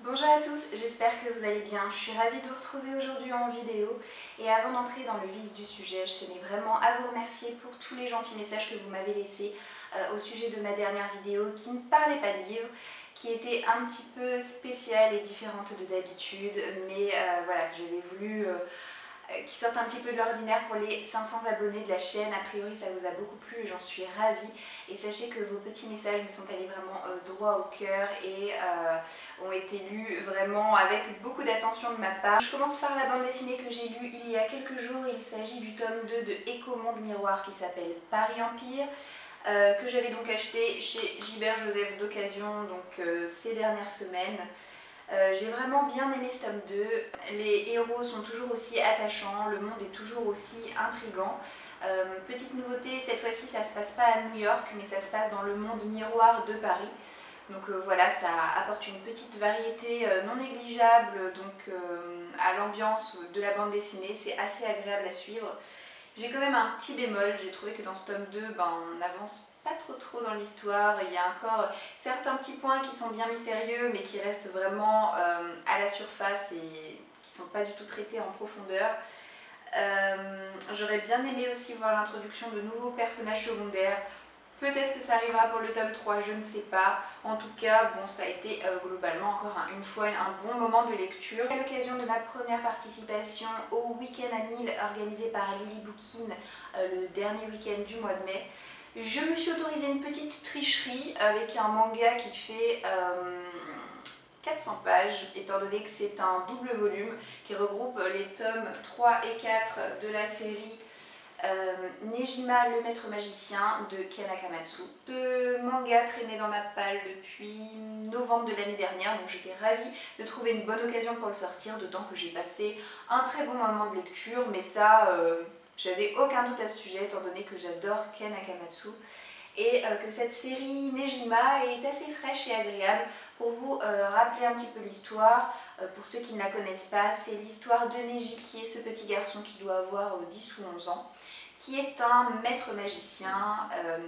Bonjour à tous, j'espère que vous allez bien. Je suis ravie de vous retrouver aujourd'hui en vidéo. Et avant d'entrer dans le vif du sujet, je tenais vraiment à vous remercier pour tous les gentils messages que vous m'avez laissés au sujet de ma dernière vidéo qui ne parlait pas de livre, qui était un petit peu spéciale et différente de d'habitude, mais voilà, que j'avais voulu qui sortent un petit peu de l'ordinaire pour les 500 abonnés de la chaîne. A priori ça vous a beaucoup plu et j'en suis ravie. Et sachez que vos petits messages me sont allés vraiment droit au cœur et ont été lus vraiment avec beaucoup d'attention de ma part. Je commence par la bande dessinée que j'ai lue il y a quelques jours. Il s'agit du tome 2 de Écho Monde Miroir qui s'appelle Paris Empire. Que j'avais donc acheté chez Gilbert Joseph d'occasion ces dernières semaines. J'ai vraiment bien aimé ce tome 2, les héros sont toujours aussi attachants, le monde est toujours aussi intriguant. Petite nouveauté, cette fois-ci ça se passe pas à New York mais ça se passe dans le monde miroir de Paris. Donc voilà, ça apporte une petite variété non négligeable à l'ambiance de la bande dessinée, c'est assez agréable à suivre. J'ai quand même un petit bémol, j'ai trouvé que dans ce tome 2, on n'avance pas trop dans l'histoire. Il y a encore certains petits points qui sont bien mystérieux mais qui restent vraiment à la surface et qui ne sont pas du tout traités en profondeur. J'aurais bien aimé aussi voir l'introduction de nouveaux personnages secondaires. Peut-être que ça arrivera pour le tome 3, je ne sais pas. En tout cas, bon, ça a été globalement encore une fois un bon moment de lecture. À l'occasion de ma première participation au Week-end à 1000 organisé par Lily Bookin le dernier week-end du mois de mai, je me suis autorisée une petite tricherie avec un manga qui fait 400 pages, étant donné que c'est un double volume qui regroupe les tomes 3 et 4 de la série Nejima le maître magicien de Ken Akamatsu. Ce manga traînait dans ma palle depuis novembre de l'année dernière, donc j'étais ravie de trouver une bonne occasion pour le sortir, d'autant que j'ai passé un très bon moment de lecture, mais ça, j'avais aucun doute à ce sujet, étant donné que j'adore Ken Akamatsu et que cette série Nejima est assez fraîche et agréable. Pour vous rappeler un petit peu l'histoire, pour ceux qui ne la connaissent pas, c'est l'histoire de Neji qui est ce petit garçon qui doit avoir 10 ou 11 ans, qui est un maître magicien.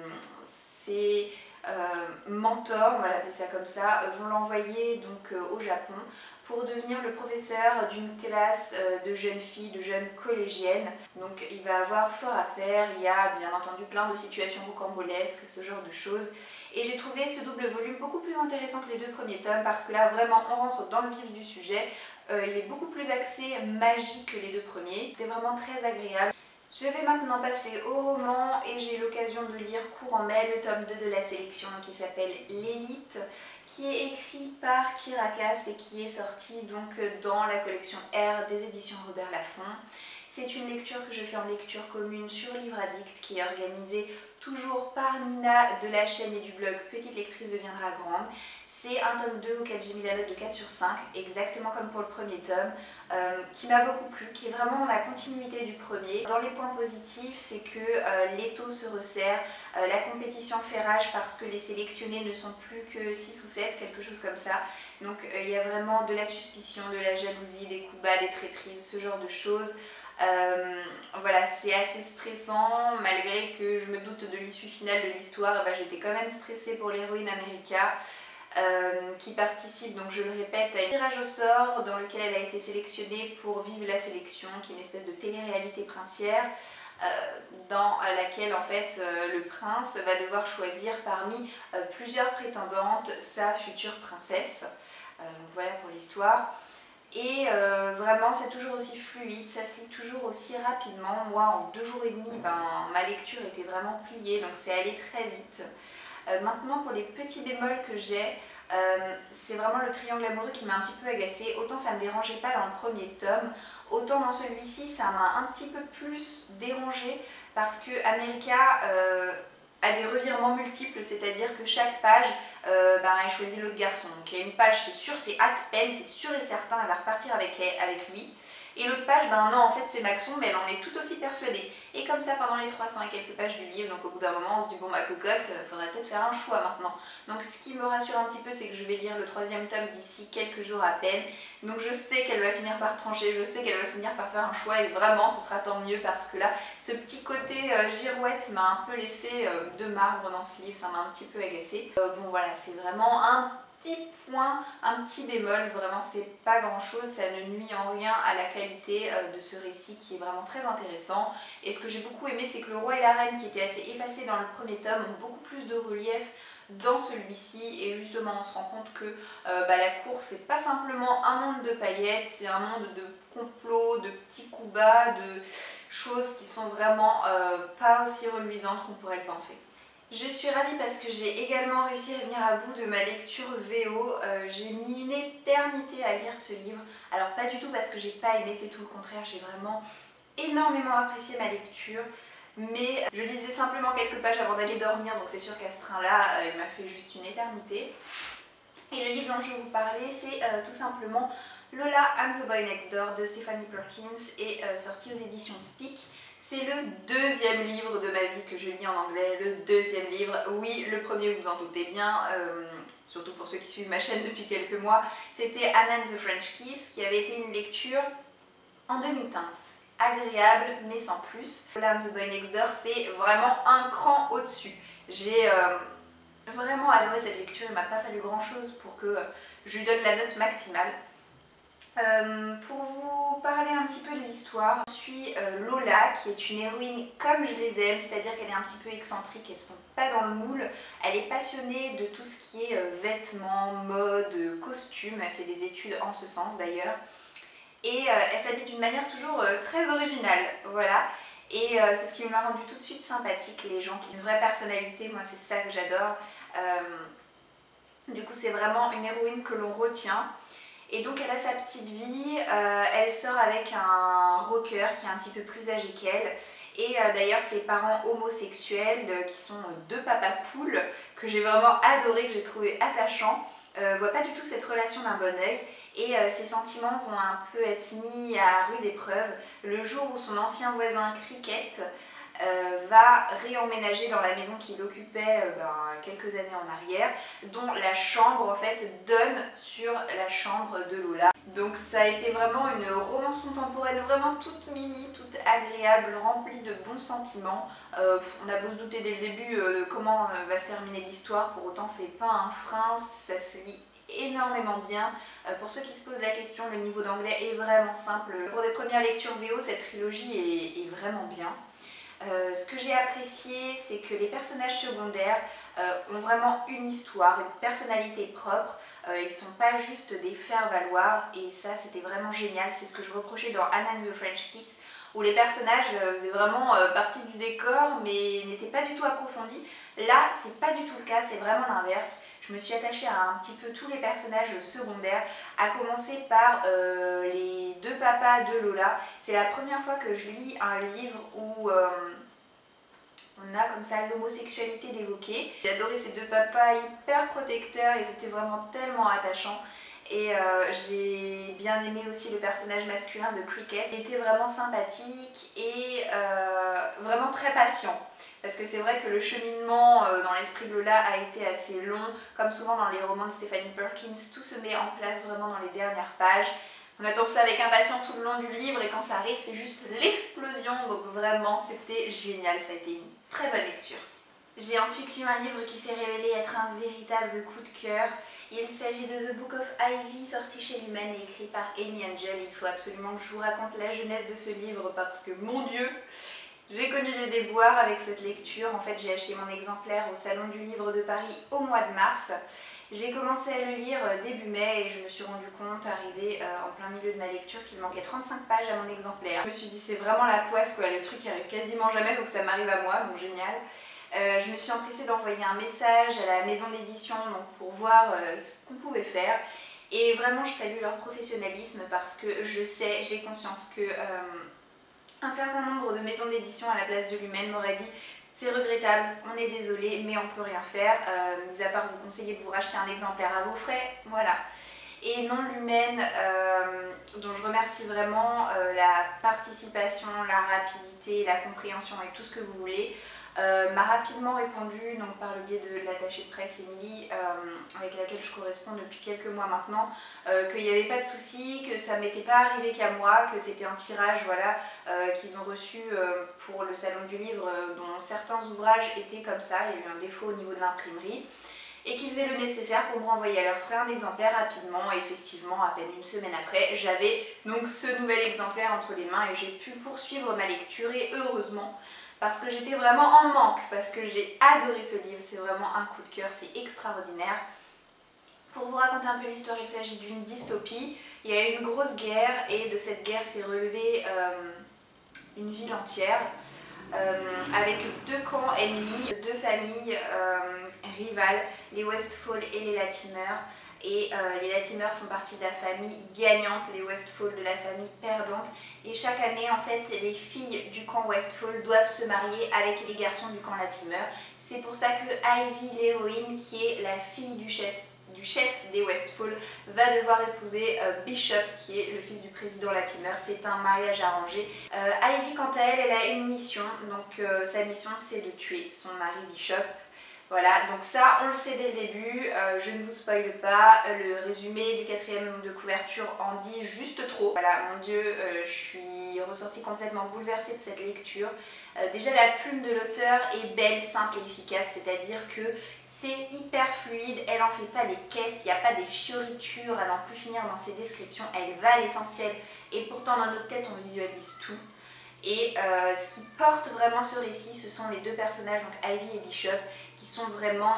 Ses mentors, on va l'appeler ça comme ça, vont l'envoyer au Japon pour devenir le professeur d'une classe de jeunes filles, de jeunes collégiennes. Donc il va avoir fort à faire, il y a bien entendu plein de situations rocambolesques, ce genre de choses. Et j'ai trouvé ce double volume beaucoup plus intéressant que les deux premiers tomes parce que là vraiment on rentre dans le vif du sujet. Il est beaucoup plus axé magie que les deux premiers. C'est vraiment très agréable. Je vais maintenant passer au roman et j'ai eu l'occasion de lire courant mai le tome 2 de la sélection qui s'appelle L'Élite, qui est écrit par Kirakas et qui est sorti dans la collection R des éditions Robert Laffont. C'est une lecture que je fais en lecture commune sur Livre Addict qui est organisée toujours par Nina de la chaîne et du blog Petite Lectrice deviendra grande. C'est un tome 2 auquel j'ai mis la note de 4 sur 5, exactement comme pour le premier tome, qui m'a beaucoup plu, qui est vraiment dans la continuité du premier. Dans les points positifs, c'est que l'étau se resserre, la compétition fait rage parce que les sélectionnés ne sont plus que 6 ou 7, quelque chose comme ça. Donc il y a vraiment de la suspicion, de la jalousie, des coups bas, des traîtrises, ce genre de choses. Voilà, c'est assez stressant, malgré que je me doute de l'issue finale de l'histoire, j'étais quand même stressée pour l'héroïne America. Qui participe, donc je le répète, à un tirage au sort dans lequel elle a été sélectionnée pour vivre la sélection, qui est une espèce de télé-réalité princière, dans laquelle en fait le prince va devoir choisir parmi plusieurs prétendantes sa future princesse. Donc voilà pour l'histoire. Et vraiment c'est toujours aussi fluide, ça se lit toujours aussi rapidement. Moi en 2 jours et demi, ma lecture était vraiment pliée, donc c'est allé très vite. Maintenant pour les petits bémols que j'ai, c'est vraiment le triangle amoureux qui m'a un petit peu agacée. Autant ça ne me dérangeait pas dans le premier tome, autant dans celui-ci ça m'a un petit peu plus dérangée parce que America a des revirements multiples, c'est-à-dire que chaque page elle choisit l'autre garçon. Donc il y a une page, c'est sûr, c'est Aspen, c'est sûr et certain, elle va repartir avec lui. Et l'autre page, non, en fait c'est Maxon, mais elle en est tout aussi persuadée. Et comme ça pendant les 300 et quelques pages du livre, donc au bout d'un moment on se dit bon cocotte, faudrait peut-être faire un choix maintenant. Donc ce qui me rassure un petit peu, c'est que je vais lire le 3e tome d'ici quelques jours à peine. Donc je sais qu'elle va finir par trancher, je sais qu'elle va finir par faire un choix et vraiment ce sera tant mieux parce que là, ce petit côté girouette m'a un peu laissé de marbre dans ce livre, ça m'a un petit peu agacée. Bon voilà, c'est vraiment un petit point, un petit bémol, vraiment c'est pas grand chose, ça ne nuit en rien à la qualité de ce récit qui est vraiment très intéressant. Et ce que j'ai beaucoup aimé, c'est que le roi et la reine qui étaient assez effacés dans le premier tome ont beaucoup plus de relief dans celui-ci, et justement on se rend compte que la cour c'est pas simplement un monde de paillettes, c'est un monde de complots, de petits coups bas, de choses qui sont vraiment pas aussi reluisantes qu'on pourrait le penser. Je suis ravie parce que j'ai également réussi à venir à bout de ma lecture VO. J'ai mis une éternité à lire ce livre. Alors pas du tout parce que j'ai pas aimé, c'est tout le contraire, j'ai vraiment énormément apprécié ma lecture. Mais je lisais simplement quelques pages avant d'aller dormir, donc c'est sûr qu'à ce train-là, il m'a fait juste une éternité. Et le livre dont je vais vous parler, c'est tout simplement Lola and the Boy Next Door de Stephanie Perkins, et sorti aux éditions Speak. C'est le deuxième livre de ma vie que je lis en anglais, le deuxième livre. Oui, le premier, vous en doutez bien, surtout pour ceux qui suivent ma chaîne depuis quelques mois, c'était Anne and the French Kiss, qui avait été une lecture en demi-teinte, agréable mais sans plus. Lola and the Boy Next Door, c'est vraiment un cran au-dessus. J'ai vraiment adoré cette lecture, il m'a pas fallu grand chose pour que je lui donne la note maximale. Pour vous parler un petit peu de l'histoire, je suis Lola, qui est une héroïne comme je les aime, c'est-à-dire qu'elle est un petit peu excentrique, elle se fond pas dans le moule, elle est passionnée de tout ce qui est vêtements, mode, costumes, elle fait des études en ce sens d'ailleurs, et elle s'habille d'une manière toujours très originale, voilà. Et c'est ce qui m'a rendu tout de suite sympathique, les gens qui ont une vraie personnalité, moi c'est ça que j'adore. Du coup c'est vraiment une héroïne que l'on retient. Et donc elle a sa petite vie, elle sort avec un rocker qui est un petit peu plus âgé qu'elle. Et d'ailleurs ses parents homosexuels, qui sont deux papas poules, que j'ai vraiment adoré, que j'ai trouvé attachants, voient pas du tout cette relation d'un bon oeil. Et ses sentiments vont un peu être mis à rude épreuve le jour où son ancien voisin Cricket va réemménager dans la maison qu'il occupait quelques années en arrière, dont la chambre en fait donne sur la chambre de Lola. Donc ça a été vraiment une romance contemporaine vraiment toute mimi, toute agréable, remplie de bons sentiments. On a beau se douter dès le début de comment va se terminer l'histoire, pour autant c'est pas un frein, ça se lit énormément bien. Pour ceux qui se posent la question, le niveau d'anglais est vraiment simple. Pour des premières lectures VO, cette trilogie est vraiment bien. Ce que j'ai apprécié, c'est que les personnages secondaires ont vraiment une histoire, une personnalité propre. Ils ne sont pas juste des faire-valoir, et ça c'était vraiment génial. C'est ce que je reprochais dans Anne and the French Kiss, où les personnages faisaient vraiment partie du décor mais n'étaient pas du tout approfondis. Là, c'est pas du tout le cas, c'est vraiment l'inverse. Je me suis attachée à un petit peu tous les personnages secondaires, à commencer par les deux papas de Lola. C'est la première fois que je lis un livre où on a comme ça l'homosexualité d'évoquer. J'ai adoré ces deux papas hyper protecteurs, ils étaient vraiment tellement attachants. Et j'ai bien aimé aussi le personnage masculin de Cricket. Il était vraiment sympathique et vraiment très patient. Parce que c'est vrai que le cheminement dans l'esprit de Lola a été assez long. Comme souvent dans les romans de Stephanie Perkins, tout se met en place vraiment dans les dernières pages. On attend ça avec impatience tout le long du livre, et quand ça arrive, c'est juste l'explosion. Donc vraiment, c'était génial. Ça a été une très bonne lecture. J'ai ensuite lu un livre qui s'est révélé être un véritable coup de cœur. Il s'agit de The Book of Ivy, sorti chez Lumen et écrit par Amy Angel. Il faut absolument que je vous raconte la jeunesse de ce livre parce que, mon Dieu, j'ai connu des déboires avec cette lecture. En fait, j'ai acheté mon exemplaire au Salon du Livre de Paris au mois de mars. J'ai commencé à le lire début mai et je me suis rendu compte, arrivé en plein milieu de ma lecture, qu'il manquait 35 pages à mon exemplaire. Je me suis dit, c'est vraiment la poisse quoi, le truc qui arrive quasiment jamais, donc ça m'arrive à moi, donc génial. Je me suis empressée d'envoyer un message à la maison d'édition pour voir ce qu'on pouvait faire. Et vraiment, je salue leur professionnalisme parce que je sais, j'ai conscience que un certain nombre de maisons d'édition à la place de Lumen m'auraient dit c'est regrettable, on est désolé, mais on peut rien faire, mis à part vous conseiller de vous racheter un exemplaire à vos frais, voilà. Et non, Lumen, dont je remercie vraiment la participation, la rapidité, la compréhension et tout ce que vous voulez, m'a rapidement répondu, donc par le biais de l'attachée de presse Émilie, avec laquelle je corresponds depuis quelques mois maintenant, qu'il n'y avait pas de souci, que ça m'était pas arrivé qu'à moi, que c'était un tirage voilà, qu'ils ont reçu pour le Salon du Livre, dont certains ouvrages étaient comme ça, il y a eu un défaut au niveau de l'imprimerie. et qui faisaient le nécessaire pour me renvoyer à leur frère un exemplaire rapidement. Et effectivement, à peine une semaine après, j'avais donc ce nouvel exemplaire entre les mains et j'ai pu poursuivre ma lecture, et heureusement, parce que j'étais vraiment en manque, parce que j'ai adoré ce livre, c'est vraiment un coup de cœur, c'est extraordinaire. Pour vous raconter un peu l'histoire, il s'agit d'une dystopie. Il y a eu une grosse guerre et de cette guerre s'est relevée une ville entière avec deux camps ennemis, deux familles rivales, les Westfall et les Latimer. Et les Latimer font partie de la famille gagnante, les Westfall de la famille perdante. Et chaque année, en fait, les filles du camp Westfall doivent se marier avec les garçons du camp Latimer. C'est pour ça que Ivy, l'héroïne, qui est la fille du chef des Westfall, va devoir épouser Bishop, qui est le fils du président Latimer. C'est un mariage arrangé. Ivy, quant à elle, elle a une mission. Donc sa mission, c'est de tuer son mari Bishop. Voilà, donc ça on le sait dès le début, je ne vous spoile pas, le résumé du 4e de couverture en dit juste trop. Voilà, mon Dieu, je suis ressortie complètement bouleversée de cette lecture. Déjà la plume de l'auteur est belle, simple et efficace, c'est-à-dire que c'est hyper fluide, elle en fait pas des caisses, il n'y a pas des fioritures à n'en plus finir dans ses descriptions, elle va à l'essentiel et pourtant dans notre tête on visualise tout. Et ce qui porte vraiment ce récit, ce sont les deux personnages, donc Ivy et Bishop, qui sont vraiment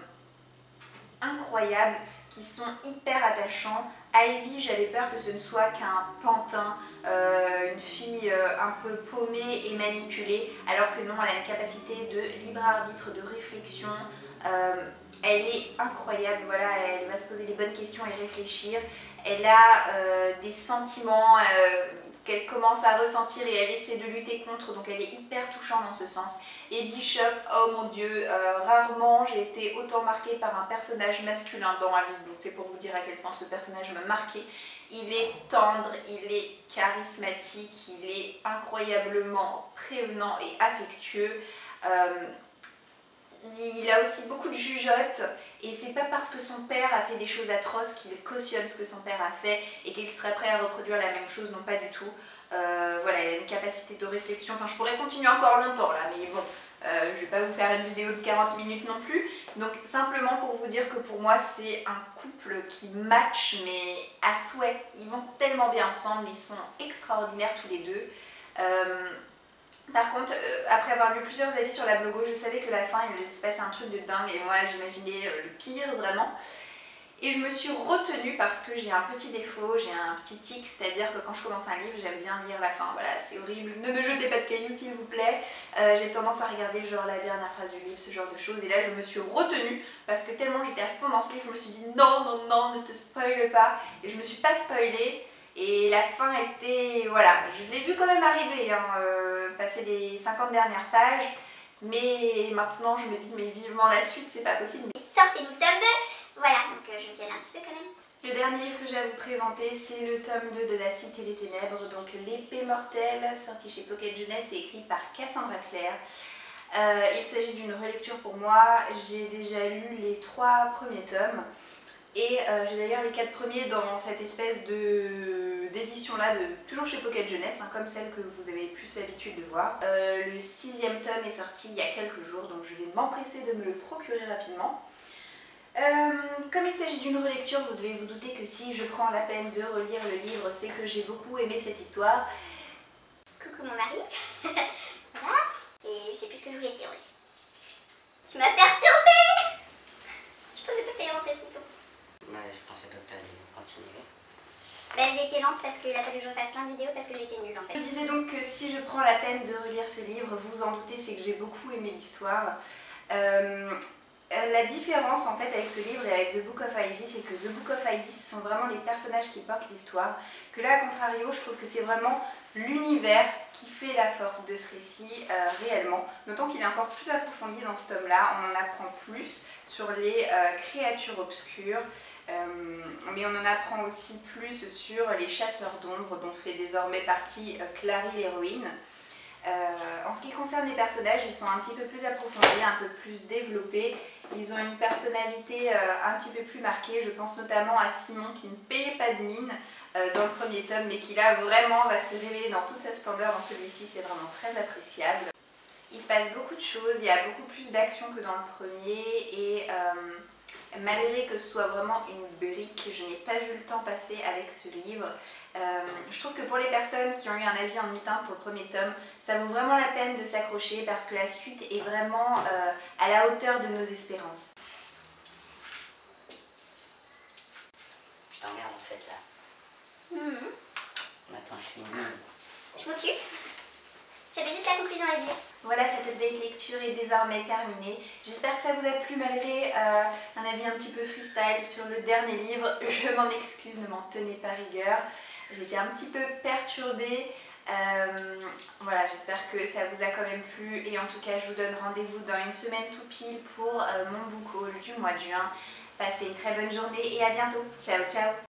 incroyables, qui sont hyper attachants. Ivy, j'avais peur que ce ne soit qu'un pantin, une fille un peu paumée et manipulée, alors que non, elle a une capacité de libre arbitre, de réflexion. Elle est incroyable, voilà, elle va se poser les bonnes questions et réfléchir. Elle a des sentiments qu'elle commence à ressentir et elle essaie de lutter contre, donc elle est hyper touchante dans ce sens. Et Bishop, oh mon Dieu, rarement j'ai été autant marquée par un personnage masculin dans un livre, donc c'est pour vous dire à quel point ce personnage m'a marquée. Il est tendre, il est charismatique, il est incroyablement prévenant et affectueux. Il a aussi beaucoup de jugeote et c'est pas parce que son père a fait des choses atroces qu'il cautionne ce que son père a fait et qu'il serait prêt à reproduire la même chose, non pas du tout. Voilà, il a une capacité de réflexion, enfin je pourrais continuer encore longtemps là, mais bon, je vais pas vous faire une vidéo de 40 minutes non plus. Donc simplement pour vous dire que pour moi c'est un couple qui match mais à souhait, ils vont tellement bien ensemble, ils sont extraordinaires tous les deux. Par contre, après avoir lu plusieurs avis sur la blogo, je savais que la fin, il se passait un truc de dingue et moi j'imaginais le pire vraiment. Et je me suis retenue parce que j'ai un petit défaut, j'ai un petit tic, c'est-à-dire que quand je commence un livre, j'aime bien lire la fin. Voilà, c'est horrible, ne me jetez pas de cailloux s'il vous plaît. J'ai tendance à regarder genre la dernière phrase du livre, ce genre de choses. Et là, je me suis retenue parce que tellement j'étais à fond dans ce livre, je me suis dit non, non, non, ne te spoile pas. Et je me suis pas spoilée. Et la fin était, voilà, je l'ai vu quand même arriver, hein, passer les 50 dernières pages, mais maintenant je me dis, mais vivement la suite, c'est pas possible. Sortez-nous le tome 2. Voilà, donc je me calme un petit peu quand même. Le dernier livre que j'ai à vous présenter, c'est le tome 2 de La Cité des Ténèbres, donc L'Épée Mortelle, sorti chez Pocket Jeunesse et écrit par Cassandra Clare. Il s'agit d'une relecture pour moi, j'ai déjà lu les 3 premiers tomes. Et j'ai d'ailleurs les 4 premiers dans cette espèce d'édition là, toujours chez Pocket Jeunesse, hein, comme celle que vous avez plus l'habitude de voir. Le 6e tome est sorti il y a quelques jours, donc je vais m'empresser de me le procurer rapidement. Comme il s'agit d'une relecture, vous devez vous douter que si je prends la peine de relire le livre, c'est que j'ai beaucoup aimé cette histoire. Coucou mon mari. Voilà. Et je sais plus ce que je voulais dire aussi. Tu m'as perturbée. Je pensais pas que t'allais rentrer si tôt. Ouais, je pensais pas que t'allais continuer. Ben, j'ai été lente parce qu'il a fallu que je fasse plein de vidéos parce que j'étais nulle en fait. Je disais donc que si je prends la peine de relire ce livre, vous vous en doutez, c'est que j'ai beaucoup aimé l'histoire. La différence en fait avec ce livre et avec The Book of Ivy, c'est que The Book of Ivy, ce sont vraiment les personnages qui portent l'histoire, que là, à contrario, je trouve que c'est vraiment l'univers qui fait la force de ce récit réellement, d'autant qu'il est encore plus approfondi dans ce tome-là, on en apprend plus sur les créatures obscures, mais on en apprend aussi plus sur les chasseurs d'ombre dont fait désormais partie Clary l'héroïne. En ce qui concerne les personnages, ils sont un petit peu plus approfondis, un peu plus développés. Ils ont une personnalité un petit peu plus marquée. Je pense notamment à Simon qui ne payait pas de mine dans le premier tome, mais qui là vraiment va se révéler dans toute sa splendeur dans celui-ci. C'est vraiment très appréciable. Il se passe beaucoup de choses, il y a beaucoup plus d'action que dans le premier et Malgré que ce soit vraiment une brique, je n'ai pas vu le temps passer avec ce livre. Je trouve que pour les personnes qui ont eu un avis en demi-teinte pour le premier tome, ça vaut vraiment la peine de s'accrocher parce que la suite est vraiment à la hauteur de nos espérances. Je t'emmerde en fait là. Mhm. Maintenant je suis nul. Je m'occupe. J'avais juste la conclusion à dire. Voilà, cette update lecture est désormais terminée. J'espère que ça vous a plu malgré un avis un petit peu freestyle sur le dernier livre. Je m'en excuse, ne m'en tenez pas rigueur. J'étais un petit peu perturbée. Voilà, j'espère que ça vous a quand même plu. Et en tout cas, je vous donne rendez-vous dans une semaine tout pile pour mon book haul du mois de juin. Passez une très bonne journée et à bientôt. Ciao, ciao!